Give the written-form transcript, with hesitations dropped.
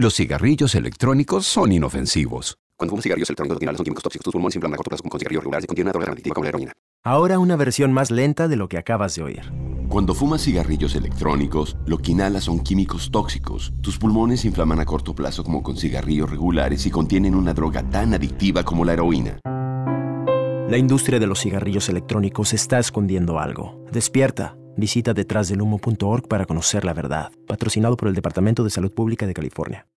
Los cigarrillos electrónicos son inofensivos. Cuando fumas cigarrillos electrónicos que inhalas son químicos tóxicos. Tus pulmones se inflaman a corto plazo con cigarrillos regulares y contienen una droga adictiva como la heroína. Ahora una versión más lenta de lo que acabas de oír. Cuando fumas cigarrillos electrónicos, lo que inhalas son químicos tóxicos. Tus pulmones se inflaman a corto plazo como con cigarrillos regulares y contienen una droga tan adictiva como la heroína. La industria de los cigarrillos electrónicos está escondiendo algo. Despierta. Visita detrásdelhumo.org para conocer la verdad. Patrocinado por el Departamento de Salud Pública de California.